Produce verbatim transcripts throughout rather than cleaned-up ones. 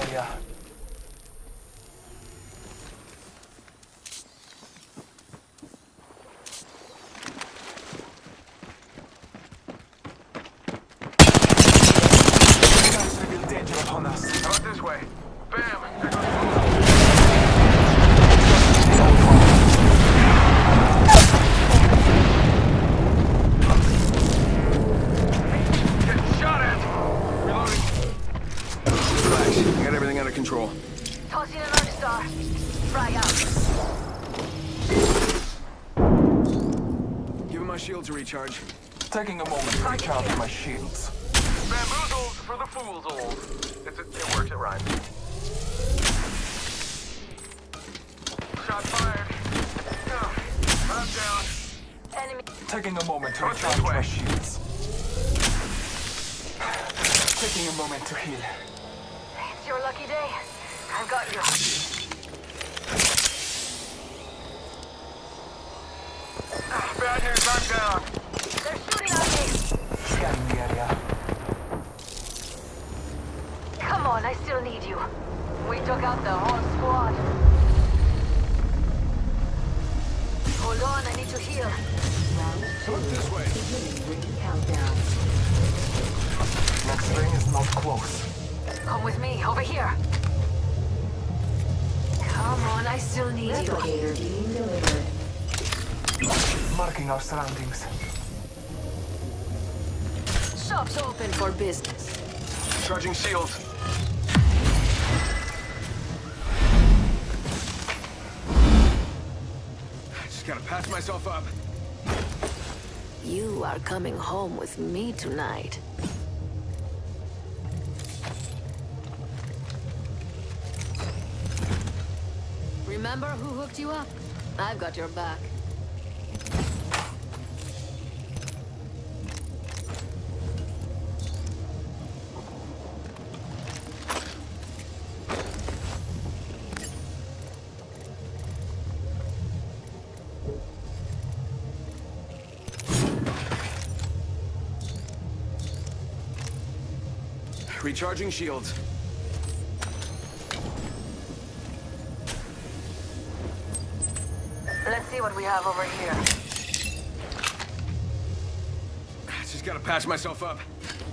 area. Guys reveal danger upon us. How about this way? Bam! Getting shot at! Reloading. Relax, we got everything under control. Tossing an Arc Star. Frag out. Give him my shield to recharge. Taking a moment to recharge my shields. Bamboozled for the fool's old. It's a, it works, it rhymes. Shot fired. Oh, I'm down. Enemy. Taking a moment to Not this recharge way. my shields. Taking a moment to heal. It's your lucky day. I've got you. Ah, bad news, I'm down. They're shooting at me. Scanning the area. Come on, I still need you. We took out the whole squad. Hold on, I need to heal. Look this way. Next ring is not close. Come with me, over here. Come on, I still need you. Replicator being delivered. Marking our surroundings. Shop's open for business. Charging shields. Just gotta patch myself up. You are coming home with me tonight. Remember who hooked you up? I've got your back. Recharging shields. Let's see what we have over here. Just gotta patch myself up.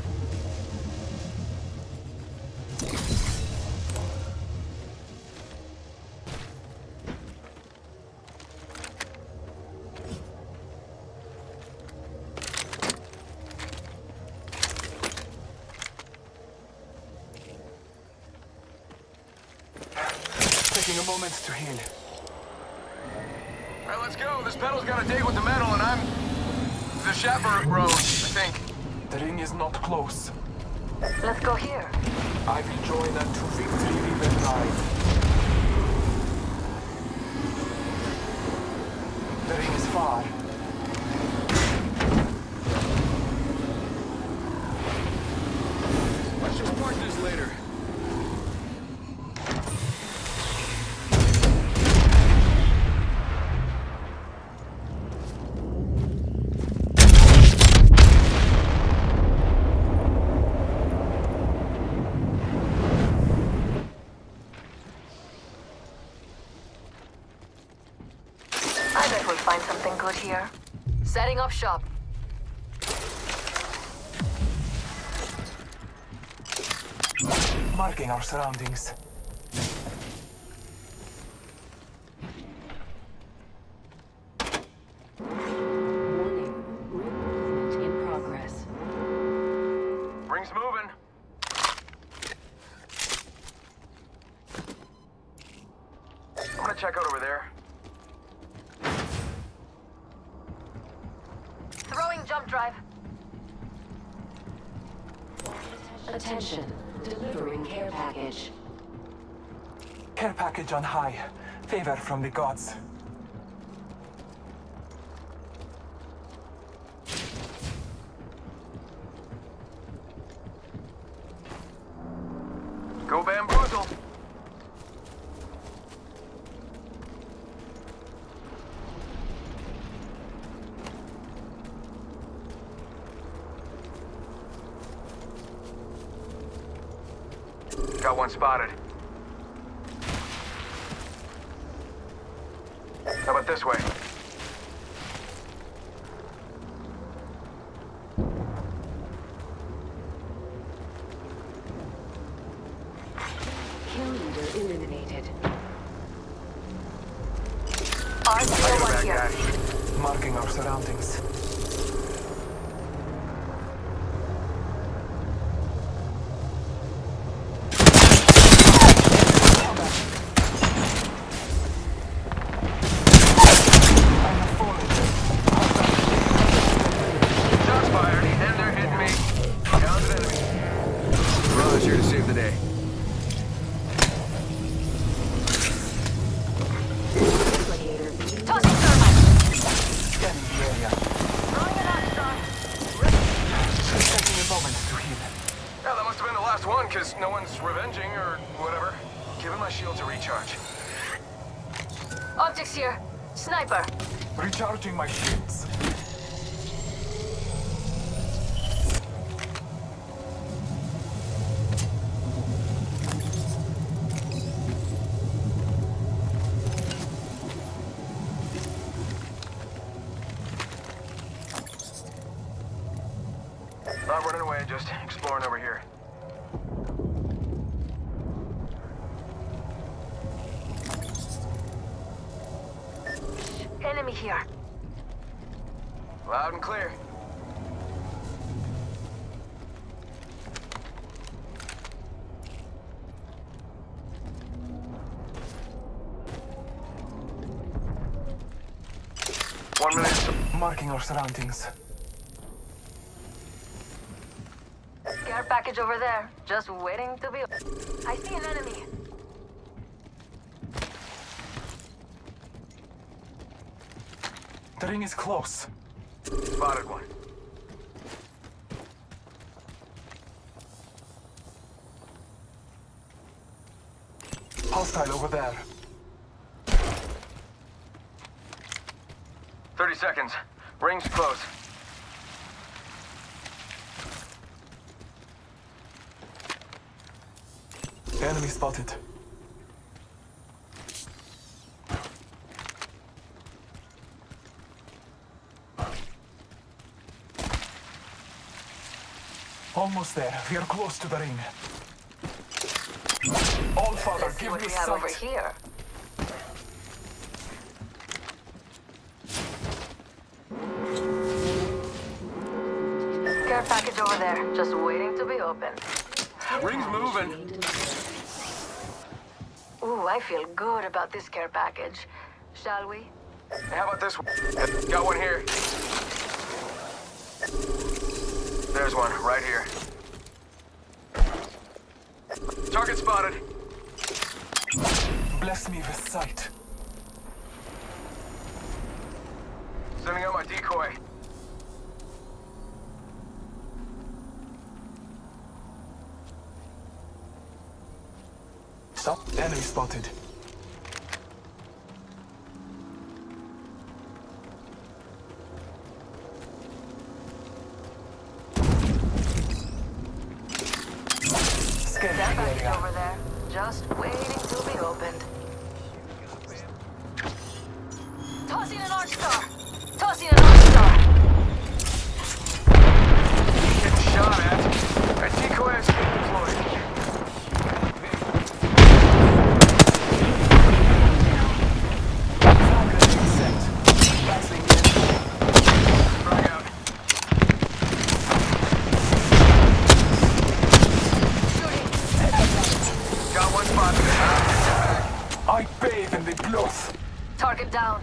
Taking a moment to heal. Alright, let's go. This pedal's gotta dig with the metal, and I'm... the Chaper Road, I think. The ring is not close. Let's go here. I will join and to victory we will ride. The ring is far. Let's just work this later. I bet we'll find something good here. Setting up shop. Marking our surroundings. Warning. Ring movement in progress. Ring's moving. I'm gonna check out over there. Throwing jump drive. Attention. Delivering care package. Care package on high. Favor from the gods. Go bamboozle. Got one spotted. How about this way? Kill leader eliminated. R zero one Bad here. guy. Marking our surroundings. Shots fired, and they're hitting me. Down to enemy. Mirage here to save the day. Replicator being Tossing thermite. Scanning the area. Throwing an arc star. Taking a moment to heal. Yeah, that must have been the last one, because no one's revenging or whatever. Giving my shield to recharge. Optics here. Sniper. Recharging my shields. Not running away, just exploring over here. Enemy here. Loud and clear. One minute. Marking our surroundings. Care package over there. Just waiting to be... I see an enemy. The ring is close. Spotted one. Hostile over there. Thirty seconds. Ring's close. Enemy spotted. Almost there. We are close to the ring. All Father, Let's see give what me we have over sight. here. Care package over there. Just waiting to be opened. Ring's moving. Ooh, I feel good about this care package. Shall we? Hey, how about this one? Got one here. There's one, right here. Target spotted. Bless me with sight. Sending out my decoy. Stop. Enemy spotted. Scanning Care the package area. over there. Just waiting to be opened. Tossing an arc star. Tossing an arc star. Getting shot at. My decoy is deployed. Frag out. Got one spotted. I bathe in the blood. Target down.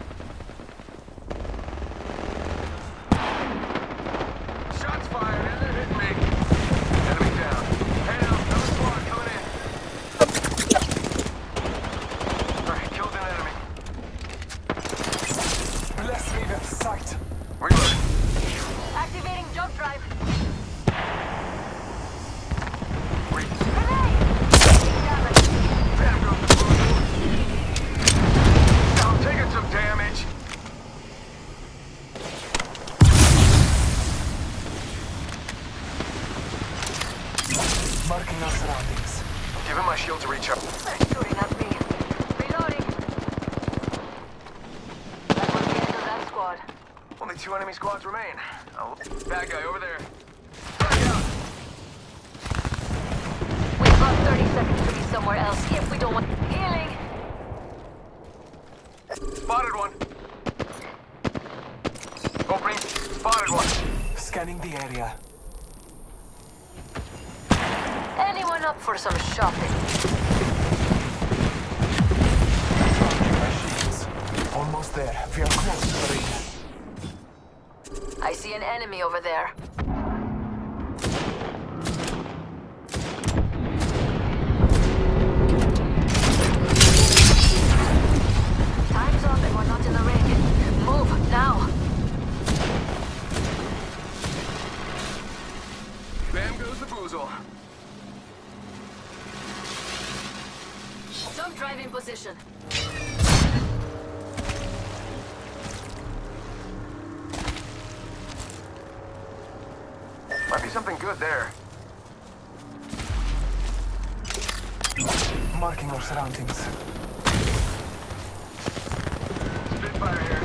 Shots fired and they're hitting me. Enemy down. Hey now, another squad coming in. Alright, killed an enemy. Bless me with sight. Reloading. Activating jump drive. Re- Grenade! Damage. Bam goes the blue. I'm taking some damage. Chuck. They're shooting at me. Reloading. That was the end of that squad. Only two enemy squads remain. Oh, bad guy over there. Frag out. We've got thirty seconds to be somewhere else if we don't want... Healing! Spotted one. Opening. Spotted one. Scanning the area. Anyone up for some shopping? Machines. Almost there. We are close to the ring. I see an enemy over there. Time's up and we're not in the ring. Move, now! Bam goes the boozle. Jump drive in position. Might be something good there. Marking our surroundings. Spitfire here.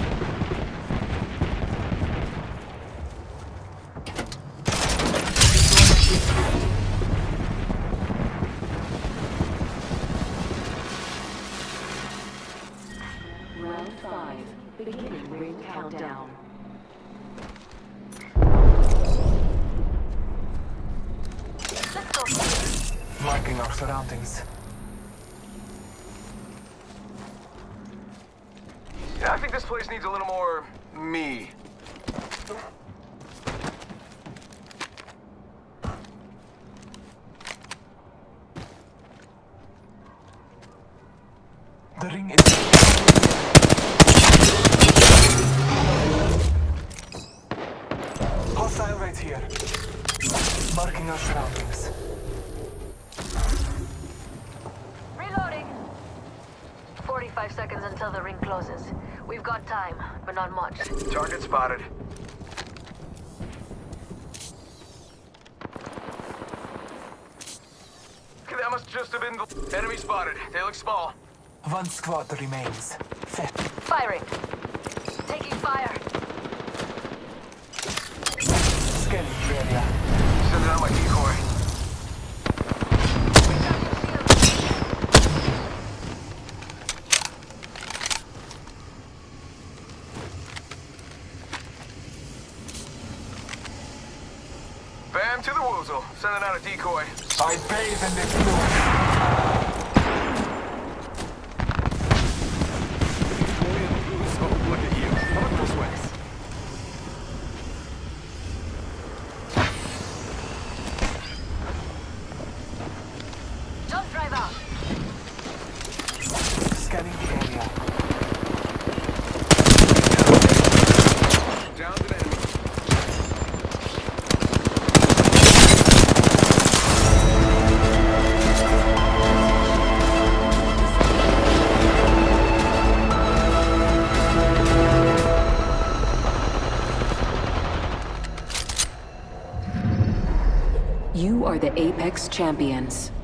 Round five. Beginning ring countdown. Let's go. Marking our surroundings. Yeah, I think this place needs a little more me. The ring is... Hostile right here. Marking our surroundings. Reloading. forty-five seconds until the ring closes. We've got time, but not much. Target spotted. Okay, that must just have been the enemy spotted. They look small. One squad remains. Fe- Firing. Taking fire. Scanning the area. Sending out my decoy. Bam to the woozle. Sending out a decoy. I bathe in this blue. Look at you. How about those wings? Jump drive out. Scanning the area. Down to the enemy. You are the Apex Champions.